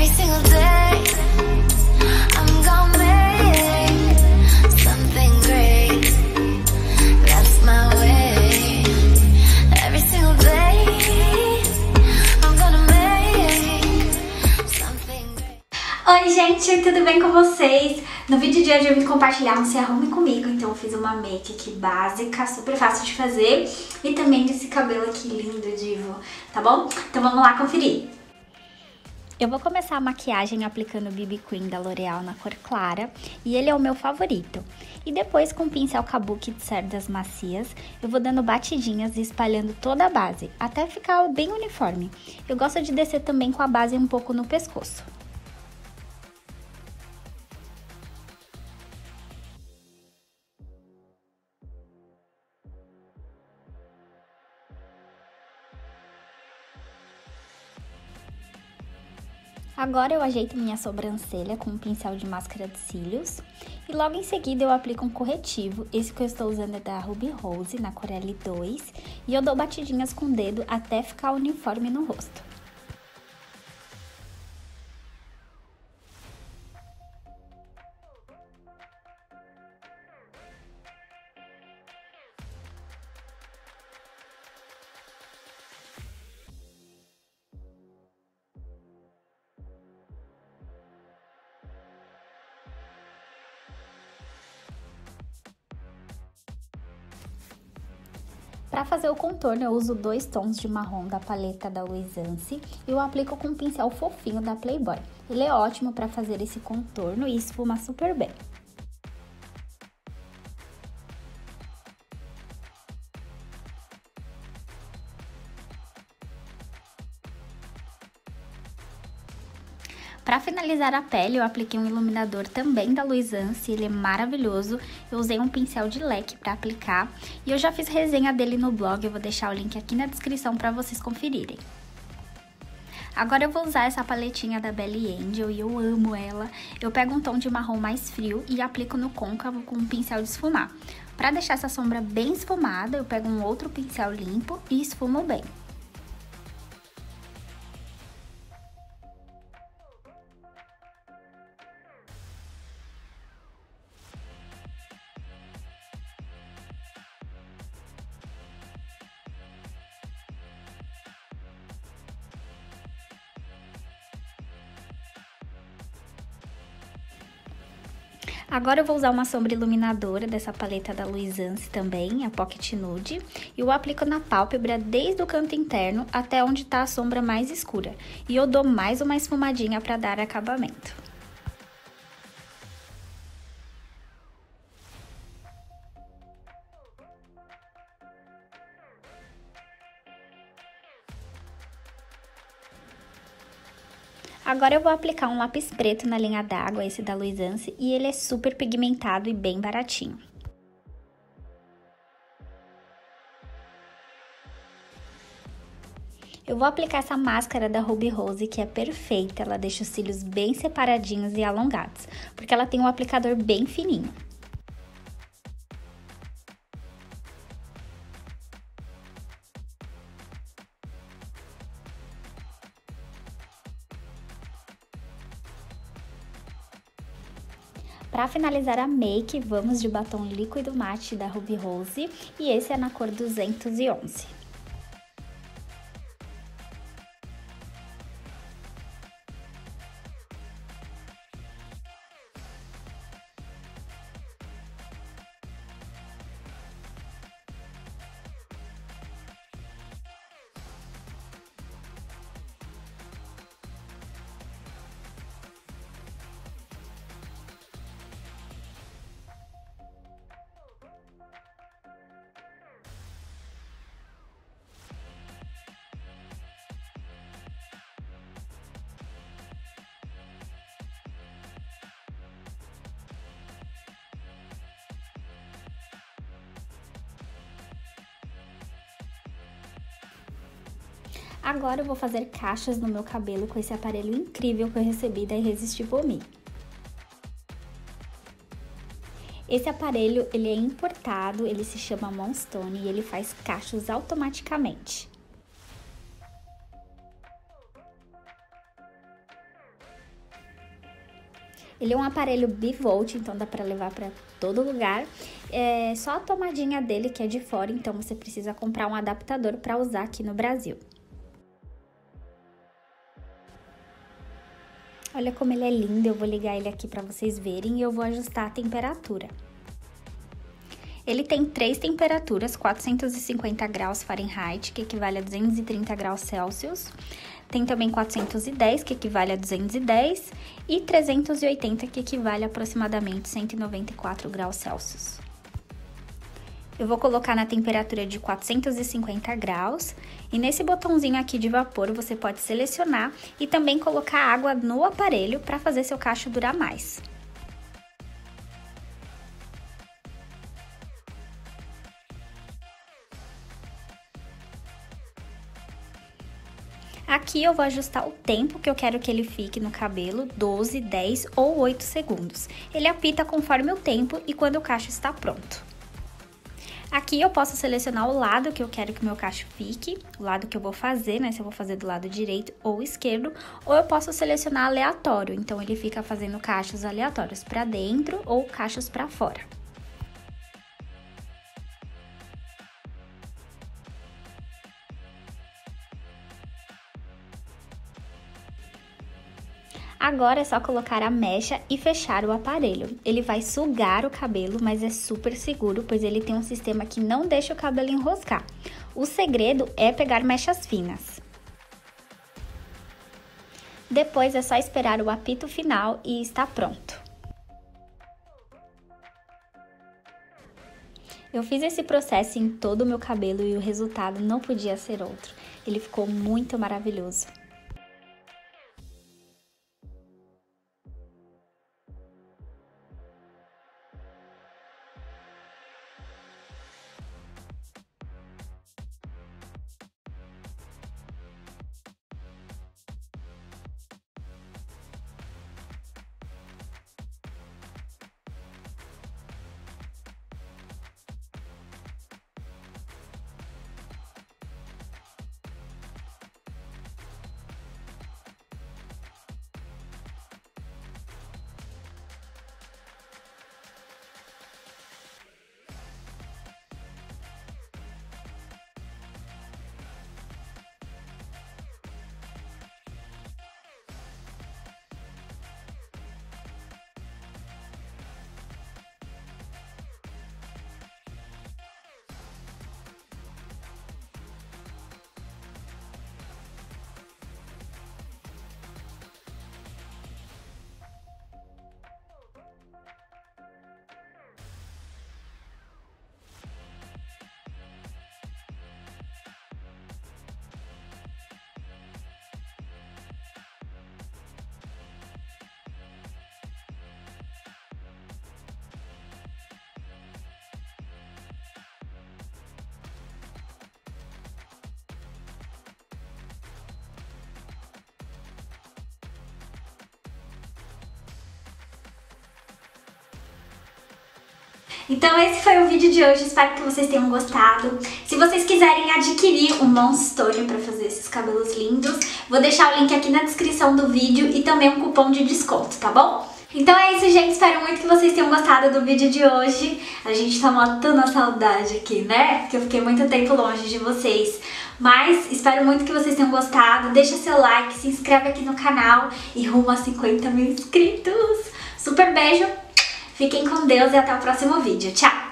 Every single day I'm gonna make something great. That's my way. Every single day I'm gonna make something great. Oi gente, tudo bem com vocês? No vídeo de hoje eu vim compartilhar um Se Arrume Comigo, então eu fiz uma make aqui básica, super fácil de fazer e também desse cabelo aqui lindo, divo, tá bom? Então vamos lá conferir. Eu vou começar a maquiagem aplicando o BB Cream da L'Oreal na cor clara, e ele é o meu favorito. E depois com o pincel Kabuki de cerdas macias, eu vou dando batidinhas e espalhando toda a base, até ficar bem uniforme. Eu gosto de descer também com a base um pouco no pescoço. Agora eu ajeito minha sobrancelha com um pincel de máscara de cílios e logo em seguida eu aplico um corretivo. Esse que eu estou usando é da Ruby Rose, na cor L2, e eu dou batidinhas com o dedo até ficar uniforme no rosto. Para fazer o contorno, eu uso 2 tons de marrom da paleta da Luisance e eu aplico com um pincel fofinho da Playboy. Ele é ótimo para fazer esse contorno e esfuma super bem. Para finalizar a pele, eu apliquei um iluminador também da Luisance, ele é maravilhoso. Eu usei um pincel de leque para aplicar e eu já fiz resenha dele no blog, eu vou deixar o link aqui na descrição para vocês conferirem. Agora eu vou usar essa paletinha da Belly Angel e eu amo ela. Eu pego um tom de marrom mais frio e aplico no côncavo com um pincel de esfumar. Para deixar essa sombra bem esfumada, eu pego um outro pincel limpo e esfumo bem. Agora eu vou usar uma sombra iluminadora dessa paleta da Luisance também, a Pocket Nude, e eu aplico na pálpebra desde o canto interno até onde está a sombra mais escura. E eu dou mais uma esfumadinha para dar acabamento. Agora eu vou aplicar um lápis preto na linha d'água, esse da Luisance, e ele é super pigmentado e bem baratinho. Eu vou aplicar essa máscara da Ruby Rose, que é perfeita, ela deixa os cílios bem separadinhos e alongados, porque ela tem um aplicador bem fininho. Para finalizar a make, vamos de batom líquido mate da Ruby Rose e esse é na cor 211. Agora eu vou fazer cachos no meu cabelo com esse aparelho incrível que eu recebi da Irresistível Me. Esse aparelho, ele é importado, ele se chama Monstone e ele faz cachos automaticamente. Ele é um aparelho bivolt, então dá pra levar pra todo lugar. É só a tomadinha dele que é de fora, então você precisa comprar um adaptador pra usar aqui no Brasil. Olha como ele é lindo, eu vou ligar ele aqui pra vocês verem e eu vou ajustar a temperatura. Ele tem 3 temperaturas, 450 graus Fahrenheit, que equivale a 230 graus Celsius. Tem também 410, que equivale a 210, e 380, que equivale a aproximadamente 194 graus Celsius. Eu vou colocar na temperatura de 450 graus, e nesse botãozinho aqui de vapor você pode selecionar e também colocar água no aparelho para fazer seu cacho durar mais. Aqui eu vou ajustar o tempo que eu quero que ele fique no cabelo, 12, 10 ou 8 segundos. Ele apita conforme o tempo e quando o cacho está pronto. Aqui eu posso selecionar o lado que eu quero que o meu cacho fique, o lado que eu vou fazer, né, se eu vou fazer do lado direito ou esquerdo, ou eu posso selecionar aleatório, então ele fica fazendo cachos aleatórios para dentro ou cachos para fora. Agora é só colocar a mecha e fechar o aparelho. Ele vai sugar o cabelo, mas é super seguro, pois ele tem um sistema que não deixa o cabelo enroscar. O segredo é pegar mechas finas. Depois é só esperar o apito final e está pronto. Eu fiz esse processo em todo o meu cabelo e o resultado não podia ser outro. Ele ficou muito maravilhoso. Então esse foi o vídeo de hoje, espero que vocês tenham gostado. Se vocês quiserem adquirir um Monstone para fazer esses cabelos lindos, vou deixar o link aqui na descrição do vídeo e também um cupom de desconto, tá bom? Então é isso, gente, espero muito que vocês tenham gostado do vídeo de hoje. A gente tá matando a saudade aqui, né? Porque eu fiquei muito tempo longe de vocês. Mas espero muito que vocês tenham gostado. Deixa seu like, se inscreve aqui no canal e rumo a 50 mil inscritos. Super beijo! Fiquem com Deus e até o próximo vídeo. Tchau!